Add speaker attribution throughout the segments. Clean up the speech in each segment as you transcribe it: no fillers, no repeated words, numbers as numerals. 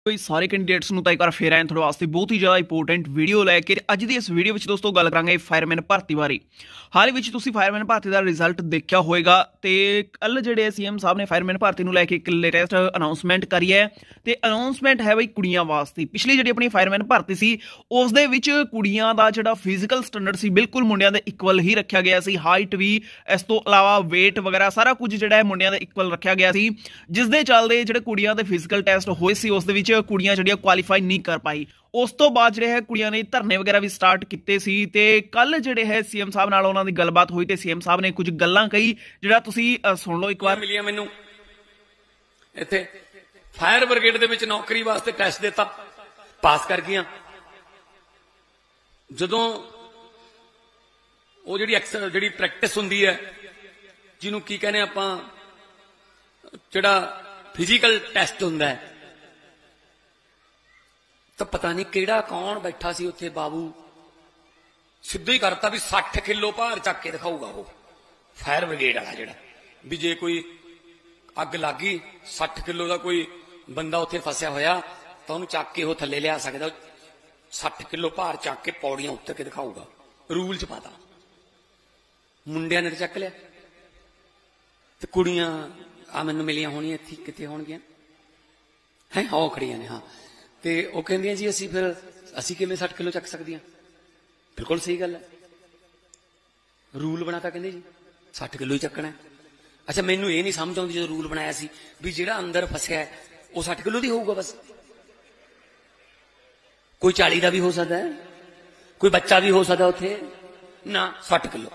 Speaker 1: ਸਾਰੇ ਕੈਂਡੀਡੇਟਸ ਨੂੰ ਤਾਂ ਇੱਕ ਵਾਰ ਫੇਰ ਆਏ ਤੁਹਾਡੇ ਵਾਸਤੇ ਬਹੁਤ ਹੀ ਜ਼ਿਆਦਾ ਇੰਪੋਰਟੈਂਟ ਵੀਡੀਓ ਲੈ ਕੇ। ਅੱਜ ਦੀ ਇਸ ਵੀਡੀਓ ਵਿੱਚ ਦੋਸਤੋ ਗੱਲ ਕਰਾਂਗੇ ਫਾਇਰਮੈਨ ਭਰਤੀ ਬਾਰੇ। ਹਾਲ ਵਿੱਚ ਤੁਸੀਂ ਫਾਇਰਮੈਨ ਭਰਤੀ ਦਾ ਰਿਜ਼ਲਟ ਦੇਖਿਆ ਹੋਏਗਾ ਤੇ ਕੱਲ ਜਿਹੜੇ ਸੀਐਮ ਸਾਹਿਬ ਨੇ ਫਾਇਰਮੈਨ ਭਰਤੀ ਨੂੰ ਲੈ ਕੇ ਇੱਕ ਲੇਟੈਸਟ ਅਨਾਉਂਸਮੈਂਟ ਕਰੀ ਹੈ ਤੇ ਅਨਾਉਂਸਮੈਂਟ ਹੈ ਬਈ ਕੁੜੀਆਂ ਵਾਸਤੇ। ਪਿਛਲੀ ਜਿਹੜੀ ਆਪਣੀ ਫਾਇਰਮੈਨ ਭਰਤੀ ਸੀ ਉਸ ਦੇ ਵਿੱਚ ਕੁੜੀਆਂ ਦਾ ਜਿਹੜਾ ਫਿਜ਼ੀਕਲ ਸਟੈਂਡਰਡ ਸੀ ਬਿਲਕੁਲ ਮੁੰਡਿਆਂ ਦੇ ਇਕੁਅਲ ਹੀ ਰੱਖਿਆ ਗਿਆ ਸੀ। ਹਾਈਟ ਵੀ, ਇਸ ਤੋਂ ਇਲਾਵਾ weight ਵਗੈਰਾ ਸਾਰਾ ਕੁਝ ਜਿਹੜਾ ਹੈ ਮੁੰਡਿਆਂ ਦੇ ਇਕੁਅਲ ਰੱਖਿਆ ਗਿਆ ਸੀ, ਜਿਸ ਦੇ ਚੱਲਦੇ ਜਿਹੜੇ ਕੁੜੀਆਂ ਦੇ ਫਿਜ਼ੀਕਲ ਟੈਸਟ ਹੋਏ ਸੀ ਉਸ ਦੇ ਵਿੱਚ ਕੁੜੀਆਂ ਜਿਹੜੀਆਂ ਕੁਆਲੀਫਾਈ ਨਹੀਂ ਕਰ ਪਾਈ। ਉਸ ਤੋਂ ਬਾਅਦ ਜਿਹੜੇ ਹੈ ਕੁੜੀਆਂ ਨੇ ਧਰਨੇ ਵਗੈਰਾ ਵੀ ਸਟਾਰਟ ਕੀਤੇ ਸੀ ਤੇ ਕੱਲ ਜਿਹੜੇ ਹੈ ਸੀਐਮ ਸਾਹਿਬ ਨਾਲ ਉਹਨਾਂ ਦੀ ਗੱਲਬਾਤ ਹੋਈ ਤੇ ਸੀਐਮ ਸਾਹਿਬ ਨੇ ਕੁਝ ਗੱਲਾਂ ਕਹੀ, ਜਿਹੜਾ ਤੁਸੀਂ ਸੁਣ ਲਓ ਇੱਕ ਵਾਰ।
Speaker 2: ਮਿਲਿਆ ਮੈਨੂੰ ਇੱਥੇ ਫਾਇਰ ਬ੍ਰਿਗੇਡ ਦੇ ਵਿੱਚ ਨੌਕਰੀ ਵਾਸਤੇ ਟੈਸਟ ਦਿੱਤਾ, ਪਾਸ ਕਰ ਗਈਆਂ। ਜਦੋਂ ਉਹ ਜਿਹੜੀ ਪ੍ਰੈਕਟਿਸ ਹੁੰਦੀ ਹੈ, ਜਿਹਨੂੰ ਕੀ ਕਹਿੰਦੇ ਆਪਾਂ, ਜਿਹੜਾ ਫਿਜ਼ੀਕਲ ਟੈਸਟ ਹੁੰਦਾ ਹੈ, ਤਾਂ ਪਤਾ ਨਹੀਂ ਕਿਹੜਾ ਕੌਣ ਬੈਠਾ ਸੀ ਉੱਥੇ, ਬਾਬੂ ਸਿੱਧਾ ਹੀ ਕਰਤਾ ਵੀ 60 ਕਿਲੋ ਭਾਰ ਚੱਕ ਕੇ ਦਿਖਾਊਗਾ ਉਹ ਫਾਇਰ ਬ੍ਰਿਗੇਡ ਵਾਲਾ ਜਿਹੜਾ, ਵੀ ਜੇ ਕੋਈ ਅੱਗ ਲੱਗ ਗਈ 60 ਕਿਲੋ ਦਾ ਕੋਈ ਬੰਦਾ ਉੱਥੇ ਫਸਿਆ ਹੋਇਆ ਤਾਂ ਉਹਨੂੰ ਚੱਕ ਕੇ ਉਹ ਥੱਲੇ ਲਿਆ ਸਕਦਾ। 60 ਕਿਲੋ ਭਾਰ ਚੱਕ ਕੇ ਪੌੜੀਆਂ ਉੱਤਰ ਕੇ ਦਿਖਾਊਗਾ। ਰੂਲ ਚ ਪਾਤਾ, ਮੁੰਡਿਆਂ ਨੇ ਚੱਕ ਲਿਆ ਤੇ ਕੁੜੀਆਂ ਆ ਮੈਨੂੰ ਮਿਲੀਆਂ ਹੋਣੀਆਂ ਇੱਥੇ, ਕਿੱਥੇ ਹੋਣਗੀਆਂ ਹੈ, ਉਹ ਖੜੀਆਂ ਨੇ। ਹਾਂ, ਤੇ ਉਹ ਕਹਿੰਦੀਆਂ ਜੀ ਅਸੀਂ ਕਿਵੇਂ 60 ਕਿਲੋ ਚੱਕ ਸਕਦੀਆਂ। ਬਿਲਕੁਲ ਸਹੀ ਗੱਲ ਹੈ, ਰੂਲ ਬਣਾਤਾ, ਕਹਿੰਦੇ ਜੀ 60 ਕਿਲੋ ਹੀ ਚੱਕਣਾ ਹੈ। ਅੱਛਾ, ਮੈਨੂੰ ਇਹ ਨਹੀਂ ਸਮਝ ਆਉਂਦੀ ਜਦੋਂ ਰੂਲ ਬਣਾਇਆ ਸੀ ਵੀ ਜਿਹੜਾ ਅੰਦਰ ਫਸਿਆ ਉਹ 60 ਕਿਲੋ ਦੀ ਹੋਊਗਾ ਬਸ। ਕੋਈ 40 ਦਾ ਵੀ ਹੋ ਸਕਦਾ ਹੈ, ਕੋਈ ਬੱਚਾ ਵੀ ਹੋ ਸਕਦਾ ਉੱਥੇ, ਨਾ 60 ਕਿਲੋ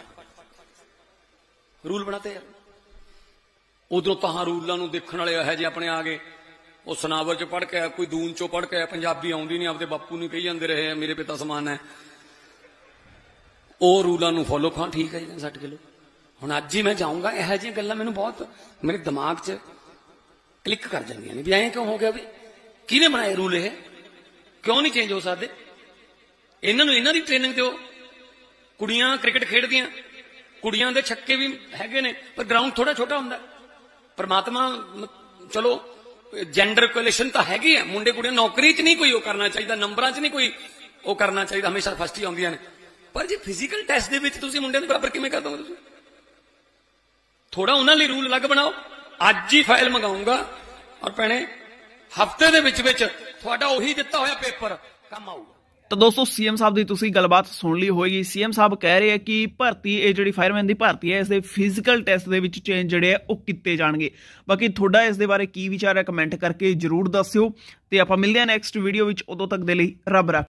Speaker 2: ਰੂਲ ਬਣਾਤੇ ਯਾਰ। ਉਧਰੋਂ ਤਾਂ ਰੂਲਾਂ ਨੂੰ ਦੇਖਣ ਵਾਲੇ ਇਹੋ ਜਿਹੇ ਆਪਣੇ ਆ ਗਏ, ਉਹ ਸਨਾਵਰ ਚ ਪੜ੍ਹ ਕੇ, ਕੋਈ ਦੂਨ ਚੋਂ ਪੜ੍ਹ ਕੇ, ਪੰਜਾਬੀ ਆਉਂਦੀ ਨਹੀਂ, ਆਪਦੇ ਬਾਪੂ ਨੂੰ ਕਹੀ ਜਾਂਦੇ ਰਹੇ ਮੇਰੇ ਪਿਤਾ ਸਮਾਨ ਹੈ, ਉਹ ਰੂਲਾਂ ਨੂੰ ਫੋਲੋ ਖਾਂ। ਠੀਕ ਹੈ ਜੀ 60 ਕਿਲੋ। ਹੁਣ ਅੱਜ ਹੀ ਮੈਂ ਜਾਊਂਗਾ, ਇਹੋ ਜਿਹੀਆਂ ਗੱਲਾਂ ਮੈਨੂੰ ਬਹੁਤ ਮੇਰੇ ਦਿਮਾਗ 'ਚ ਕਲਿੱਕ ਕਰ ਜਾਂਦੀਆਂ ਨੇ ਵੀ ਐਂ ਕਿਉਂ ਹੋ ਗਿਆ, ਵੀ ਕਿਹਨੇ ਬਣਾਏ ਰੂਲ, ਇਹ ਕਿਉਂ ਨਹੀਂ ਚੇਂਜ ਹੋ ਸਕਦੇ। ਇਹਨਾਂ ਨੂੰ ਇਹਨਾਂ ਦੀ ਟ੍ਰੇਨਿੰਗ ਦਿਓ। ਕੁੜੀਆਂ ਕ੍ਰਿਕਟ ਖੇਡਦੀਆਂ, ਕੁੜੀਆਂ ਦੇ ਛੱਕੇ ਵੀ ਹੈਗੇ ਨੇ, ਪਰ ਗਰਾਊਂਡ ਥੋੜਾ ਛੋਟਾ ਹੁੰਦਾ। ਪਰਮਾਤਮਾ ਚਲੋ ਜੈਂਡਰ ਇਕੁਅਲਿਟੀ ਤਾਂ ਹੈਗੀ ਆ, ਮੁੰਡੇ ਕੁੜੀਆਂ ਨੌਕਰੀ 'ਚ ਨਹੀਂ ਕੋਈ ਉਹ ਕਰਨਾ ਚਾਹੀਦਾ, ਨੰਬਰਾਂ 'ਚ ਨਹੀਂ ਕੋਈ ਉਹ ਕਰਨਾ ਚਾਹੀਦਾ, ਹਮੇਸ਼ਾ ਫਸਟ ਹੀ ਆਉਂਦੀਆਂ ਨੇ। ਪਰ ਜੇ ਫਿਜ਼ੀਕਲ ਟੈਸਟ ਦੇ ਵਿੱਚ ਤੁਸੀਂ ਮੁੰਡਿਆਂ ਦੇ ਬਰਾਬਰ ਕਿਵੇਂ ਕਰ ਦੋਗੇ ਤੁਸੀਂ? ਥੋੜਾ ਉਹਨਾਂ ਲਈ ਰੂਲ ਅਲੱਗ ਬਣਾਓ। ਅੱਜ ਹੀ ਫਾਈਲ ਮੰਗਾਉਂਗਾ ਔਰ ਭੈਣੇ ਹਫਤੇ ਦੇ ਵਿੱਚ ਤੁਹਾਡਾ ਉਹੀ ਦਿੱਤਾ ਹੋਇਆ ਪੇਪਰ ਕੰਮ ਆਊਗਾ।
Speaker 1: ਤਾਂ ਦੋਸਤੋ ਸੀਐਮ ਸਾਹਿਬ ਦੀ ਤੁਸੀਂ ਗੱਲਬਾਤ ਸੁਣ ਲਈ ਹੋਏਗੀ। ਸੀਐਮ ਸਾਹਿਬ ਕਹਿ ਰਹੇ ਆ ਕਿ ਭਰਤੀ, ਇਹ ਜਿਹੜੀ ਫਾਇਰਮੈਨ ਦੀ ਭਰਤੀ ਹੈ, ਇਸ ਦੇ ਫਿਜ਼ੀਕਲ ਟੈਸਟ ਦੇ ਵਿੱਚ ਚੇਂਜ ਜਿਹੜੇ ਆ ਉਹ ਕੀਤੇ ਜਾਣਗੇ। ਬਾਕੀ ਤੁਹਾਡਾ ਇਸ ਦੇ ਬਾਰੇ ਕੀ ਵਿਚਾਰ ਹੈ, ਕਮੈਂਟ ਕਰਕੇ ਜ਼ਰੂਰ ਦੱਸਿਓ ਤੇ ਆਪਾਂ ਮਿਲਦੇ ਹਾਂ ਨੈਕਸਟ ਵੀਡੀਓ ਵਿੱਚ। ਉਦੋਂ ਤੱਕ ਦੇ ਲਈ ਰੱਬ ਰੱਖੇ।